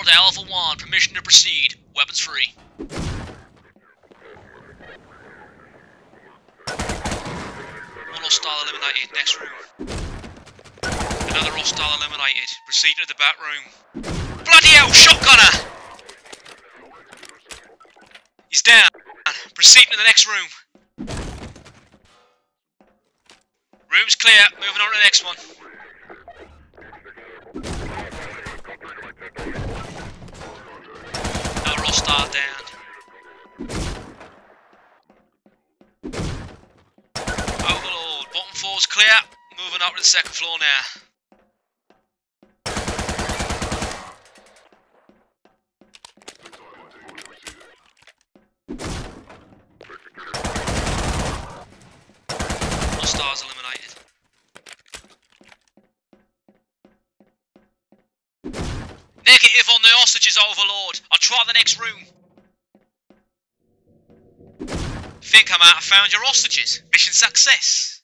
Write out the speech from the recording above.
to Alpha 1. Permission to proceed. Weapons free. One hostile eliminated. Next room. Another hostile eliminated. Proceed to the back room. Bloody hell! Shotgunner! He's down. Proceed to the next room. Room's clear. Moving on to the next one. Another hostile down. Overlord. Bottom floor's clear. Moving up to the second floor now. Hostiles eliminated. Negative on the hostages, Overlord. I'll try the next room. Think I might have found your hostages. Mission success.